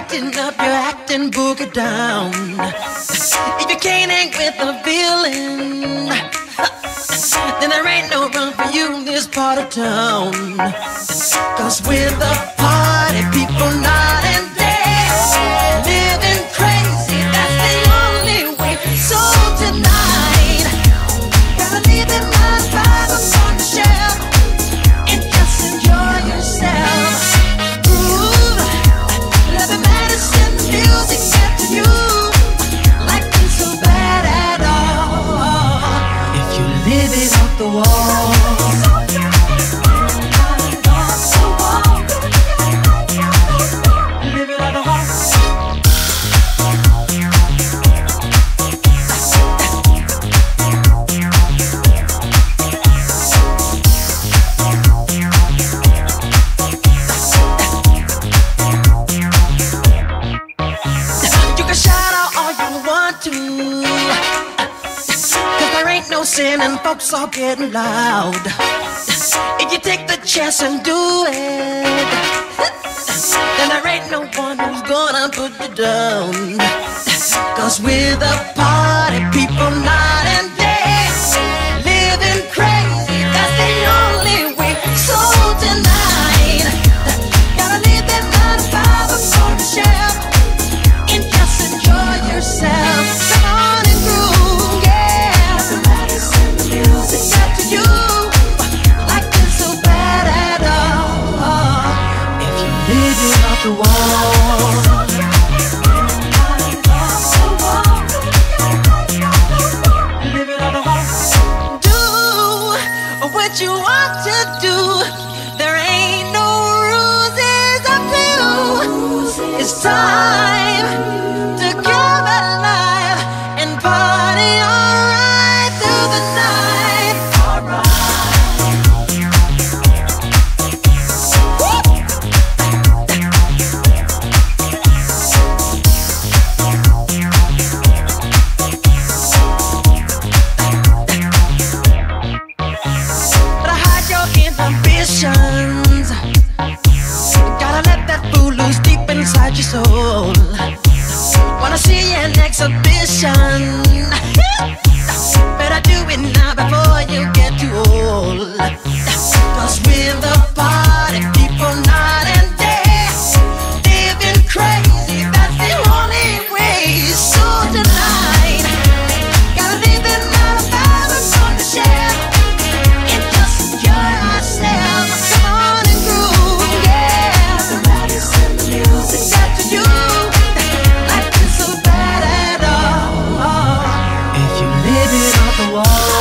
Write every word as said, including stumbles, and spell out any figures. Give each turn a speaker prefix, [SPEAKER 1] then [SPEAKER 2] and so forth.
[SPEAKER 1] acting up, you're acting booger down. If you can't hang with the feeling, then there ain't no room for you in this part of town. Cause we're the party people night and day, living crazy, that's the only way. So tonight, gotta leave it nine five on the shelf and just enjoy yourself. Groove, let the medicine music get to you, like it's so bad at all. If you live it off the wall, and folks are getting loud. If you take the chance and do it, then there ain't no one who's gonna put you down. Cause we're the party people night and day, living crazy, that's the only way. So tonight, gotta leave that nine to five on the shelf and just enjoy yourself. Come on and groove, yeah. It's up to you, like it's so bad at all. If you live it off the wall, live it off the wall. Do what you want to do. There ain't no rules, it's up to you. It's time to come alive and party alright through the night. Gotta let that fool loose deep inside your soul. Wanna see an exhibition? Better do it now before you get too old. Cause we're the party people night and day, living crazy, that's the only way. So tonight, gotta leave it nine to five on the shelf and just enjoy ourselves. Come on and groove, yeah. The medicine, the music's up to you, like it's so bad at all. If you live it off the wall.